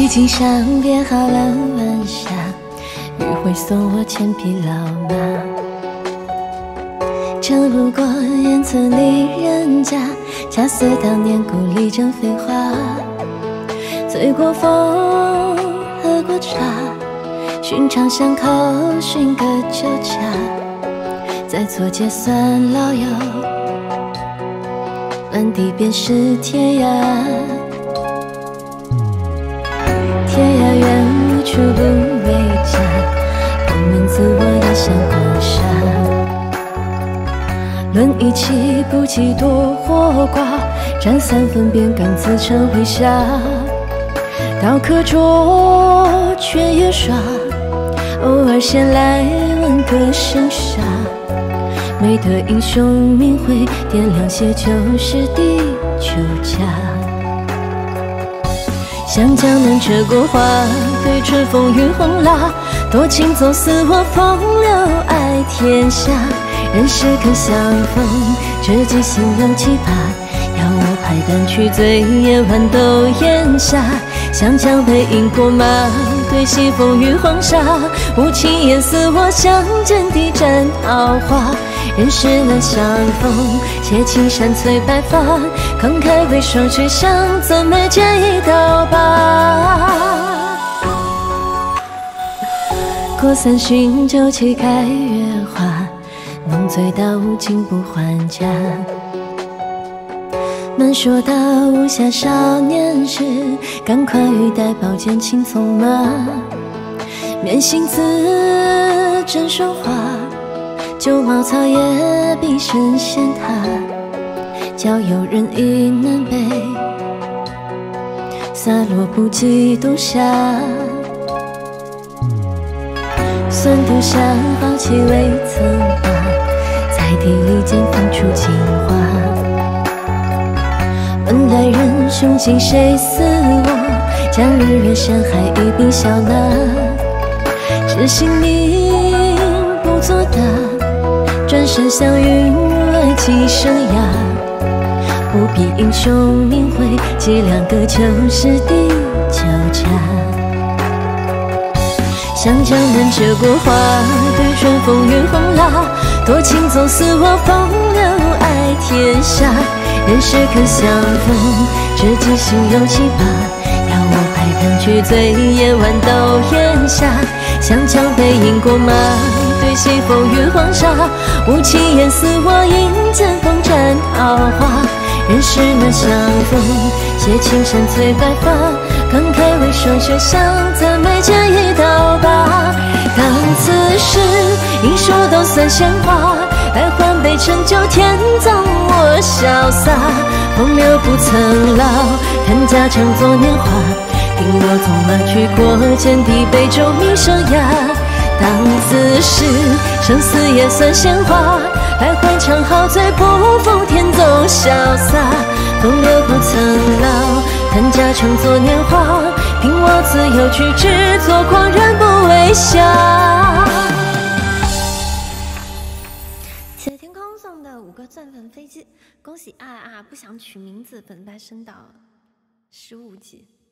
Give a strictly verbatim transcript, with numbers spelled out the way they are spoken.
已经上编好了晚霞，余晖送我千匹老马。争不过烟村里人家，恰似当年故里正飞花。醉过风，喝过茶，寻常巷口寻个酒家，再做结算老友，满地便是天涯。天涯远无处不为家，空门自我也想过沙。论一气不及多或寡，沾三分便敢自称麾下。刀刻拙，却也耍，偶尔闲来问个生杀。没得英雄名讳，点亮些就是地球家。湘江南鹧鸪花，对春风雨红蜡。多情总似我风流爱天下。人世肯相逢，知己心有奇葩。要我排单曲醉，夜晚都烟霞。湘江背影过马，对西风雨黄沙。无情言似我相见地展桃花。人世难相逢，且青山翠白发。慷慨为双雪相，怎没见一刀疤？过三巡酒旗开月华，浓醉到无尽不还家。慢说到无暇少年时，赶快欲带宝剑轻纵马。面行字正霜华，旧茅草也比神仙塔。教友人意南北，洒落不及冬夏。算独香好气未曾拔，在地里间放出情花。问来人兄今谁似我？将日月山海一并笑纳。知心命不作答，转身向云来寄生涯。不必英雄名讳，几两个就是地球家。湘江南鹧鸪花，对春风雨红蜡。多情总似我风流爱天下。人世肯相逢，知己心有奇葩。要我排单曲醉，夜晚都烟霞。湘江背影过马，对西风雨黄沙。无情言似我迎剑锋斩桃花。人世难相逢，携青山翠白发。慷慨为霜雪相，怎没见一刀疤？当此时应说都算闲话。待换杯陈酒，天葬我潇洒。风流不曾老，看家常作年华。听我纵马去过剑地，杯酒觅生涯。当此时生死也算闲话。来换场好醉，不负天纵潇洒。风流不曾老，看家常作年华。凭我自由去，只做狂人不为侠。 谢谢天空送的五个钻粉飞机，恭喜啊啊不想取名字，本代升到十五级。